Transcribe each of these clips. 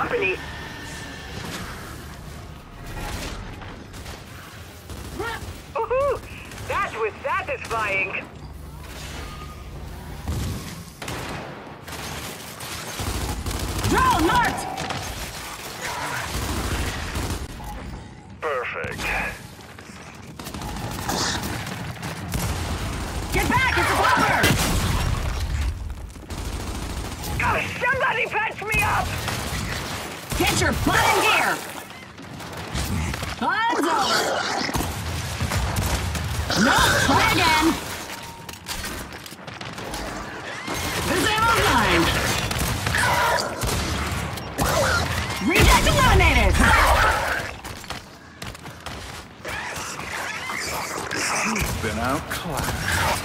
company. Woohoo! That was satisfying. Drone marked! Perfect. Get back! It's a bomber! Oh, somebody patch me up! Get your butt in gear! Fun's over! No, try again! This ammo's mine! Reject eliminated! You've been outclassed.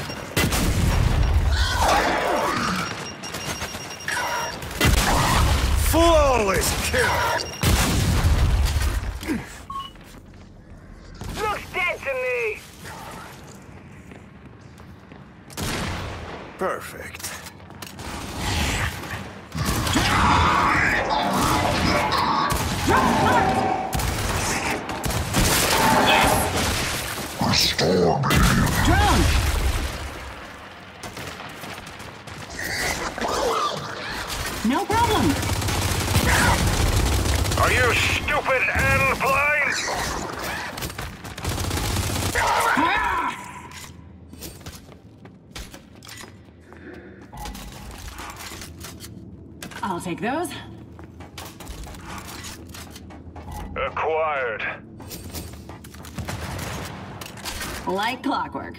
Flawless kill! Looks dead to me! Perfect. Drone! No problem. Are you stupid and blind? I'll take those. Acquired. Like clockwork.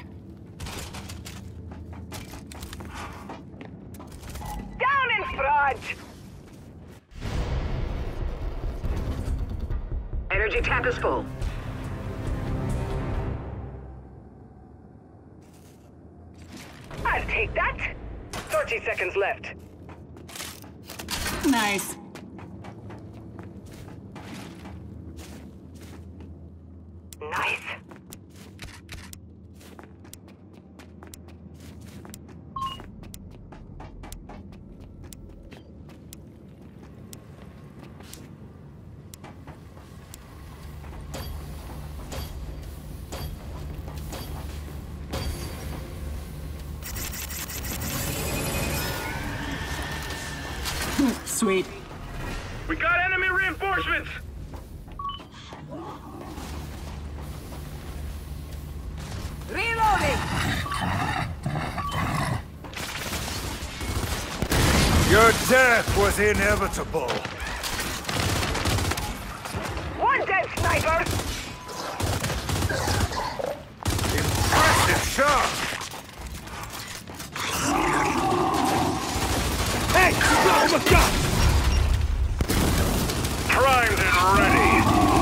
Down in front! Energy tap is full. I'll take that. 30 seconds left. Nice. Nice. Sweet. We got enemy reinforcements! Reloading! Your death was inevitable. One dead sniper! Impressive shot! Hey! Oh my God! Primed and ready.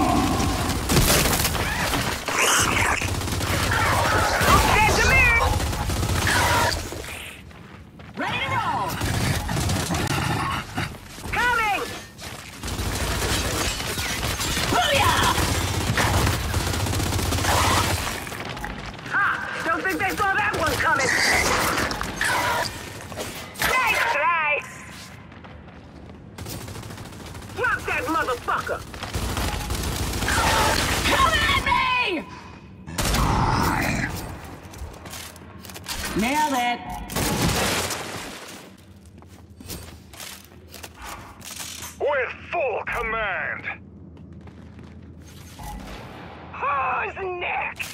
Dead to me! Ready to roll! Coming! Booyah! Ha! Don't think they saw that one coming! Nice try! Drop that motherfucker! Come at me! Nailed it. With full command. Who's next?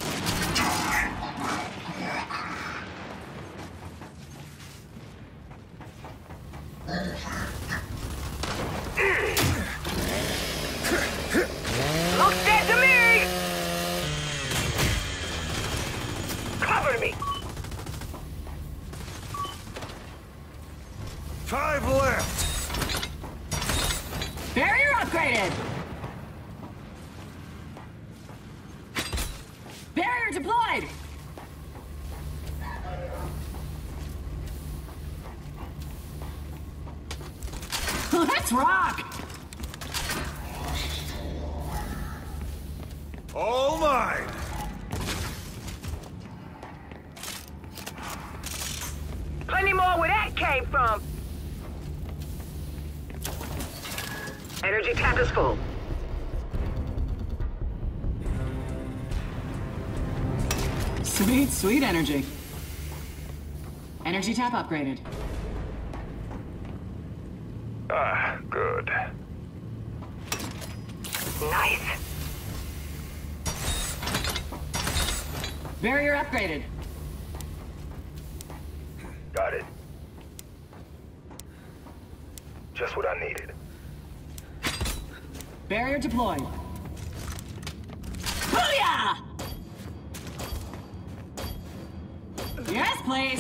Looks dead to me! Cover me! 5 left. Barrier upgraded. Barrier deployed. Let's rock. All mine. Plenty more where that came from. Energy tap is full. Sweet, sweet energy. Energy tap upgraded. Ah, good. Nice. Barrier upgraded. Got it. Just what I needed. Barrier deployed. Booyah! Yes, please.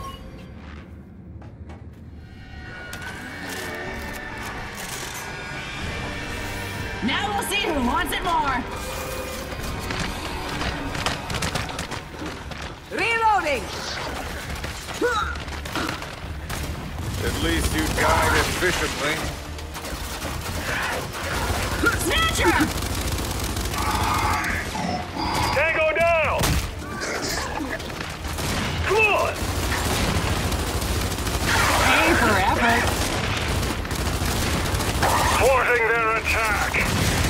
Now we'll see who wants it more. Reloading! At least you died efficiently. Snatcher! Tango down! Good! Pay for effort. Thwarting their attack!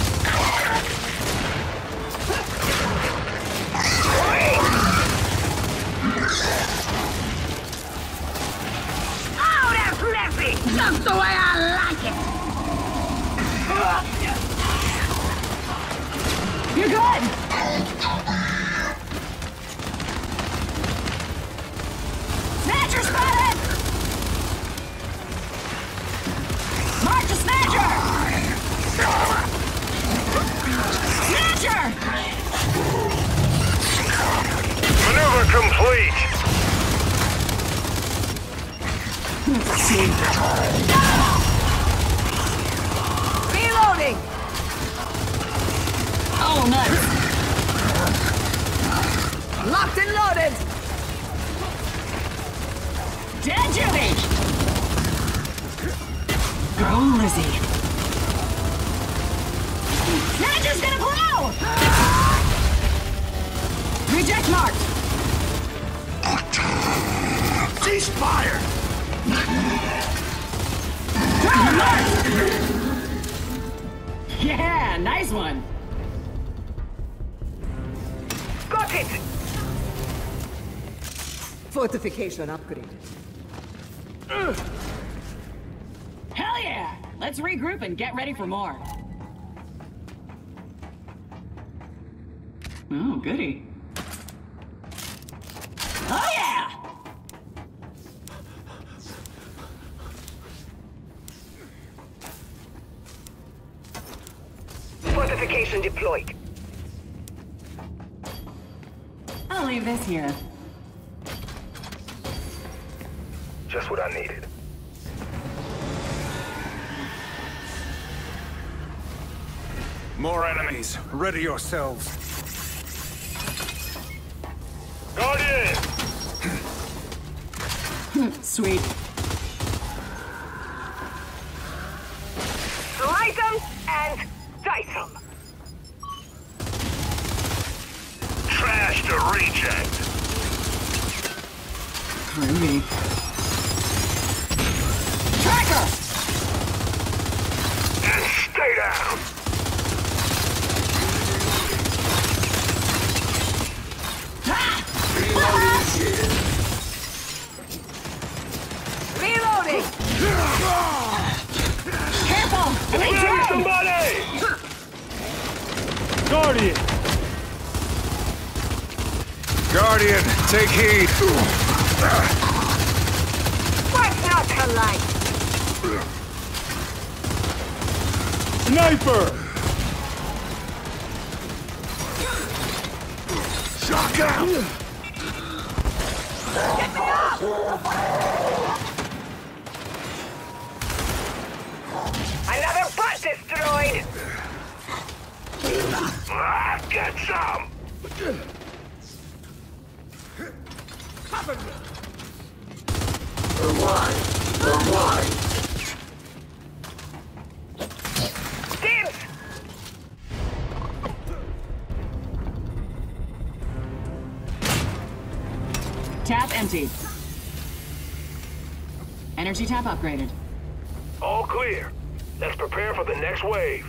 Oh, that's messy! Just the way I like it! You're good. Snatcher spotted! March a snatcher! Snatcher! Maneuver complete! Reloading! Oh, nice. Locked and loaded! Dead Judy! Go, Lizzie. Snatcher's gonna blow! Reject marked. Cease fire! Oh, nice! Yeah, nice one. Got it! Fortification upgraded. Hell yeah! Let's regroup and get ready for more. Oh, goody. Oh yeah! Fortification deployed. I'll leave this here. Just what I needed. More enemies. Ready yourselves. Guardian! Sweet. Slice them and dice them. Trash to reject. Groovy. Tracker! And stay down. Reloading! Careful! Elite Grab drone! somebody! Guardian! Guardian, take heed. What's not to like? Sniper! Shotgun! Another butt destroyed! Get some! Dibs! Tap empty. Energy tap upgraded. All clear. Let's prepare for the next wave.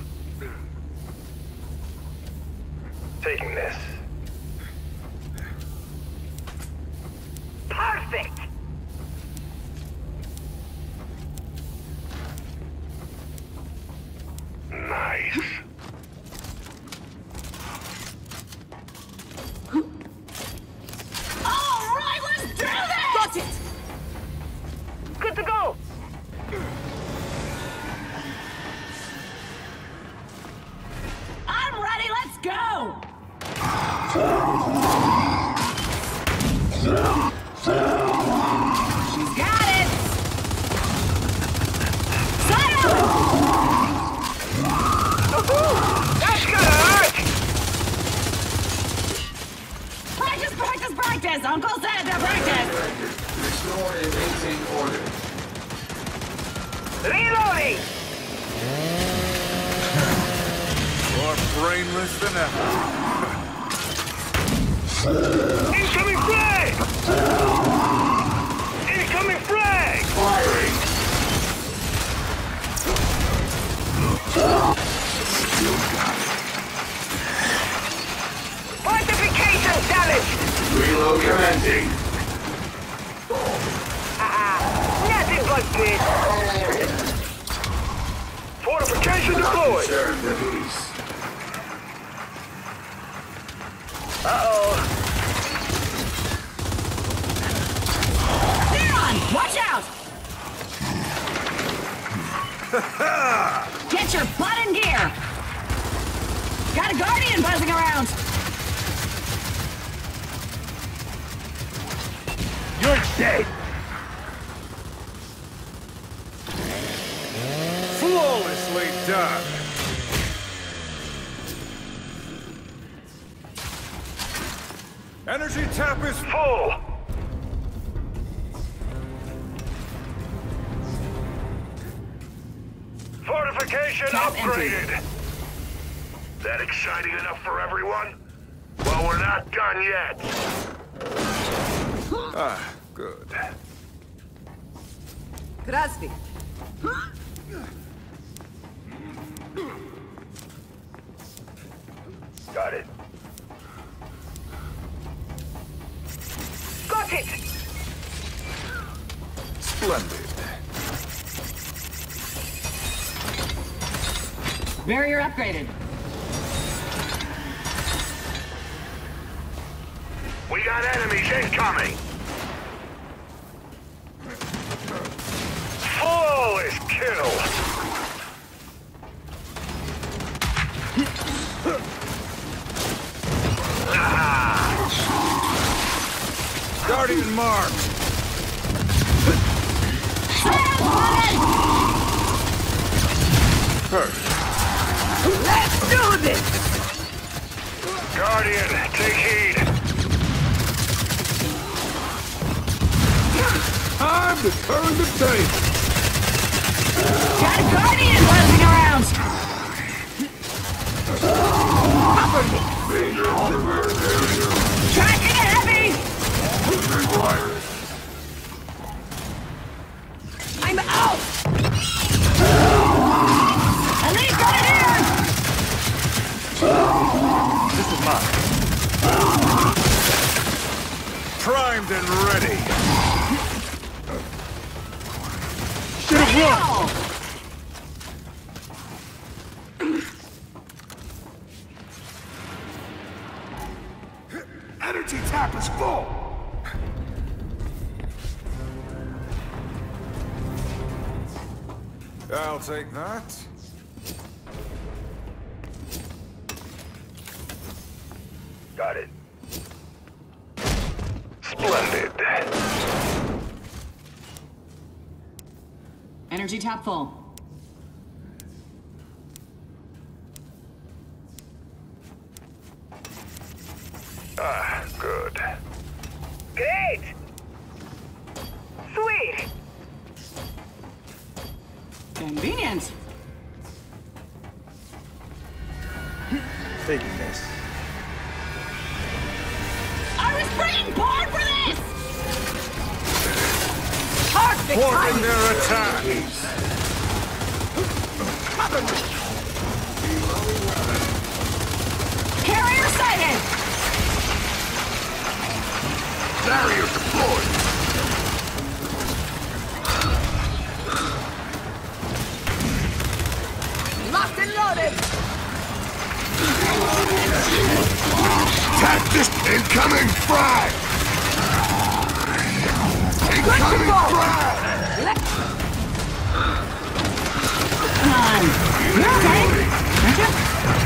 Taking this. Perfect! Nice. All right, let's do this! Got it! Good to go! I'm ready, let's go! She's got it! Silence! That's gonna hurt! Practice, practice, practice! Uncle said to practice! Restore and maintain order. Reloading! More brainless than ever. Incoming frag! Incoming frag! Firing. Still got it. Fortification damaged! Reload commencing. Nothing but this! Fortification deployed! Serve the peace. Uh-oh. Neon, watch out! Get your butt in gear! Got a Guardian buzzing around! You're dead! Flawlessly done! Energy tap is full! Fortification Tap upgraded! That exciting enough for everyone? Well, we're not done yet! Ah, good. Krasny. Got it. Got it! Splendid. Barrier upgraded. We got enemies incoming! Flawless kill! Guardian marked! Perfect. Let's do this! Guardian, take heed! Time to turn the table! Got a Guardian buzzing around! Tracking a heavy! I'm out! Elite Grenadier! This is mine. Primed and ready. Should have run. Energy tap is full. I'll take that. Got it. Splendid. Energy tap full. Ah, good. Great! Sweet! Convenient. Taking this. I was praying hard for this! Perfect Thwarting timing! their attack. Cover me! Carrier sighted! Barrier deployed. Locked and loaded! Tactic incoming frag! Incoming frag! Come on. You're okay, aren't you?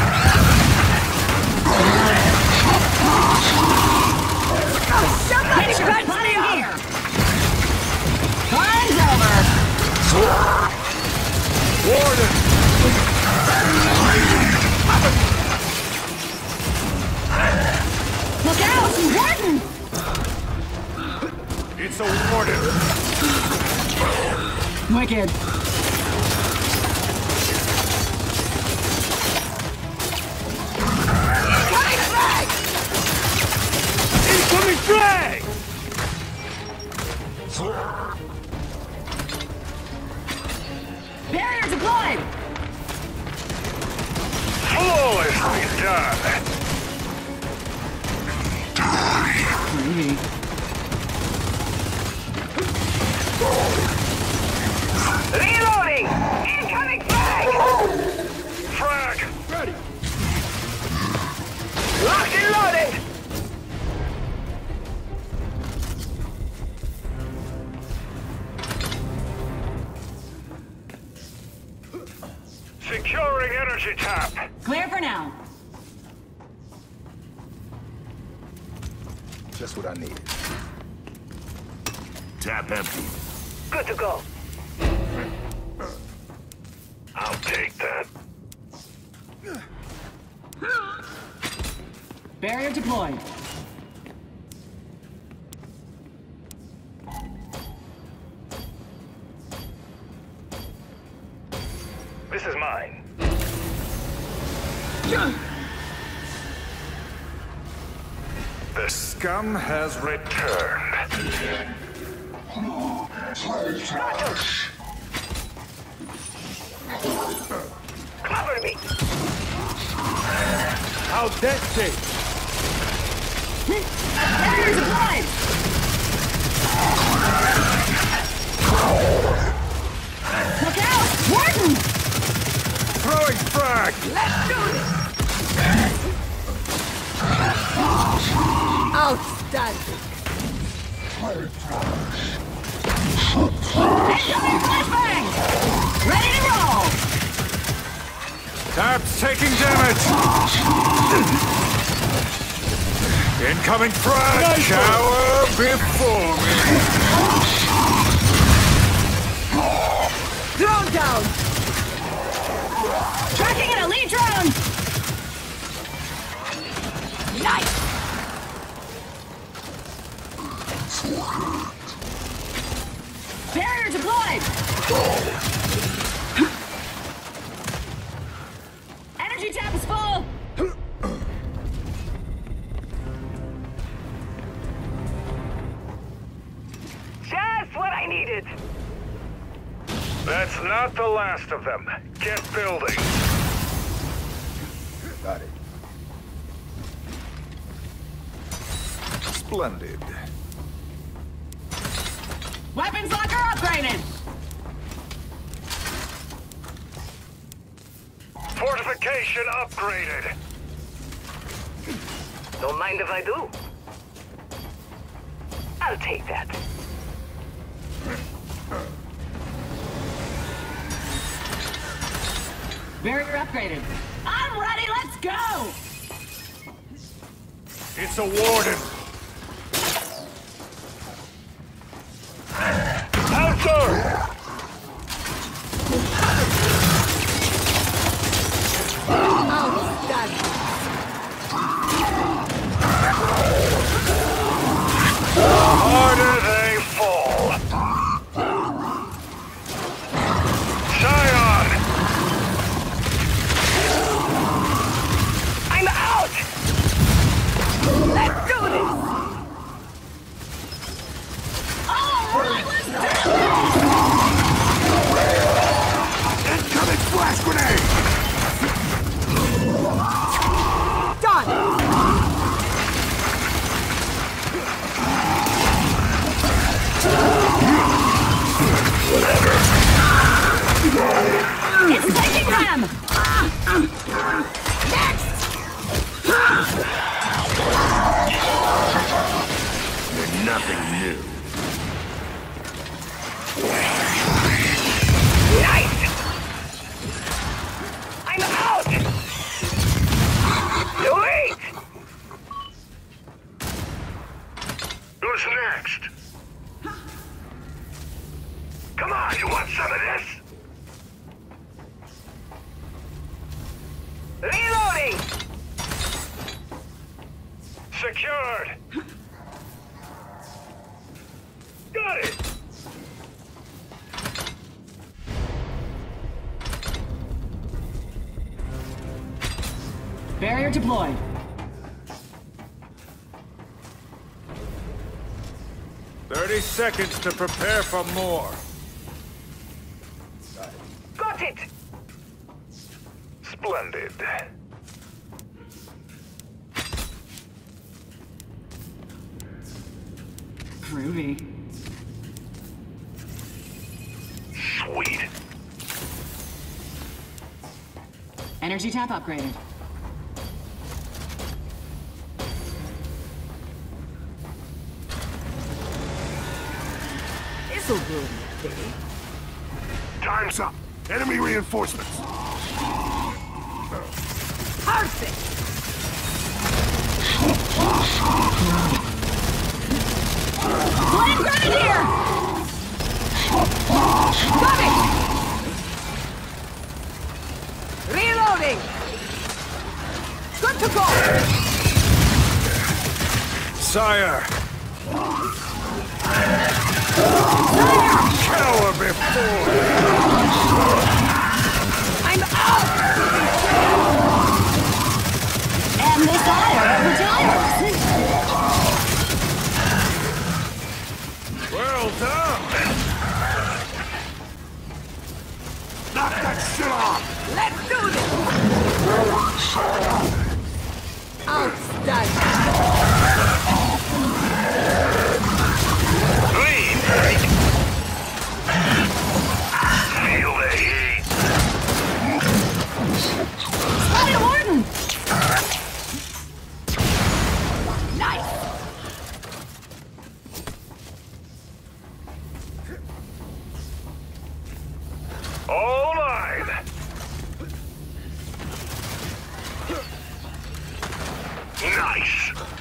Somebody Picture punch put me in up! here. Time's over. Warden! Look out, Warden! It's a warden! Wicked. Coming back! Incoming frag! Barrier deployed! Flawlessly done! Reloading! Incoming frag! Frag! Ready! Locked and loaded! Securing energy tap! Clear for now. Just what I needed. Tap empty. Good to go. I'll take that. Barrier deployed. This is mine. The scum has returned. Cover me! How death Barrier deployed! Look out! Warden! Throwing frag! Let's do this! Outstanding! Incoming flashbang! Ready to roll! Tap's taking damage! Incoming frag! Shower before me! Drone down! Tracking an elite drone! Nice! Barrier deployed! Energy tap is full! Just what I needed! That's not the last of them. Get building. Got it. Splendid. Weapons locker upgraded! Fortification upgraded. Don't mind if I do. I'll take that. Barrier upgraded. I'm ready, let's go! It's a warden. Outdoor! Outstanding! Harder they fall. Scion! I'm out! Let's do this! him! Next! They're nothing new. Nice! I'm out! Sweet! Who's next? Come on, you want some of this? Reloading! Secured! Got it! Barrier deployed. "30 seconds to prepare for more." Got it! Splendid. Groovy. Sweet. Energy tap upgraded. This'll do. Time's up. Enemy reinforcements. Perfect! Flame Grenadier! Coming! Reloading! Good to go! Sire! Cower before! I'm out! And the Sire retires! Well done! Knock that shit off! Let's do this! Outstanding! Feel the heat. Spotted a Warden! Nice! All mine. Nice.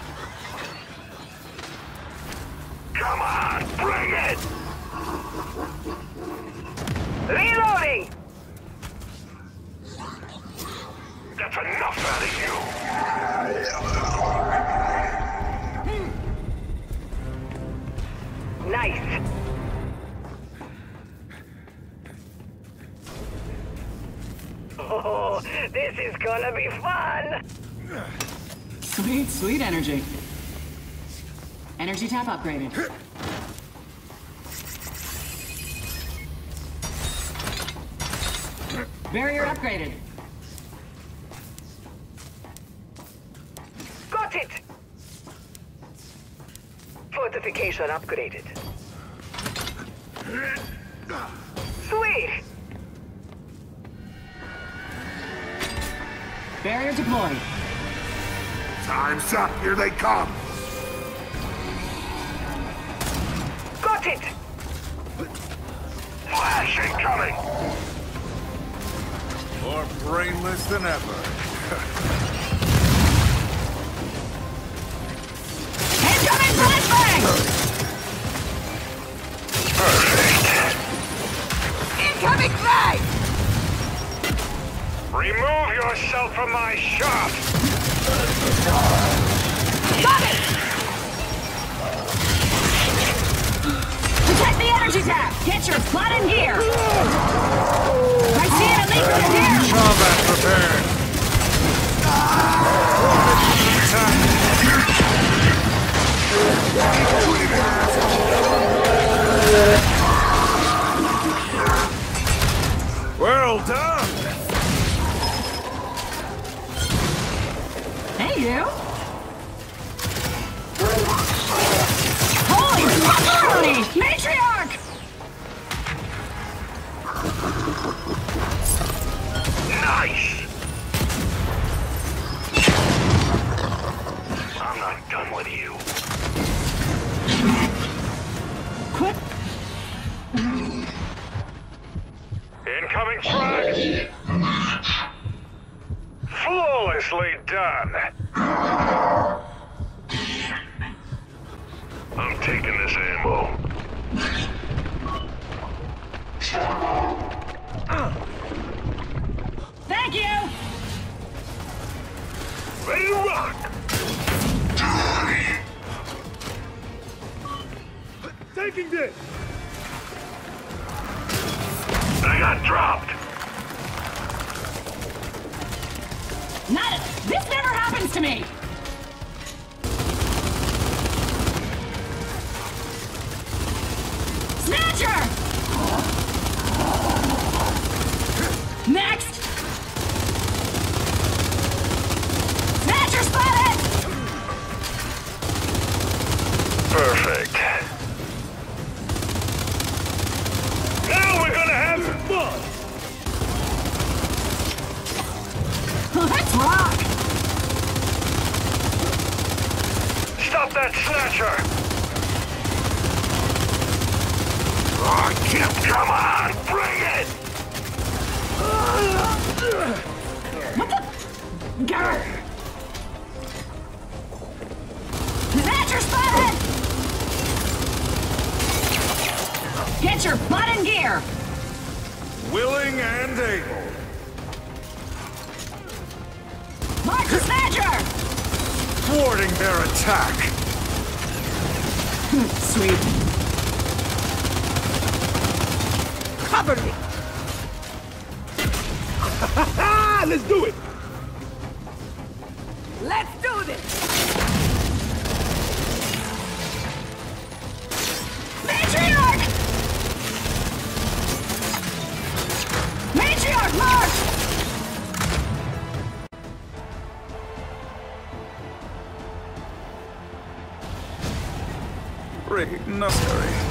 Come on, bring it. Reloading! That's enough out of you. Nice! Oh, this is gonna be fun! Sweet, sweet energy. Energy tap upgraded. Barrier upgraded. Got it! Fortification upgraded. Sweet! Barrier deployed. Time's up. Here they come. Got it! Flash incoming. More brainless than ever. Incoming flashbang! Incoming flag! Remove yourself from my shop. Got it! Protect the energy tap! Get your butt in here! I see an elite grenadier! Combat prepared. Well done. Hey, you! Holy macaroni! Matriarch! Nice. Nice! I'm not done with you. Quit. Incoming frag! Flawlessly done! I'm taking this ammo. Thank you. Ready to rock! Taking this! I got dropped! Not. This never happens to me. Snatcher. Next. Snatcher spotted. Perfect. Now we're gonna have some fun! Let's rock. Stop that snatcher! Oh, Kip, come on! Bring it! What the? Grr. Snatcher spotted. Get your butt in gear. Willing and able. Mark the snatcher. Thwarting their attack. Sweet. Cover me. Let's do it! Let's do this. Matriarch! Matriarch, march! Rick, no, sorry.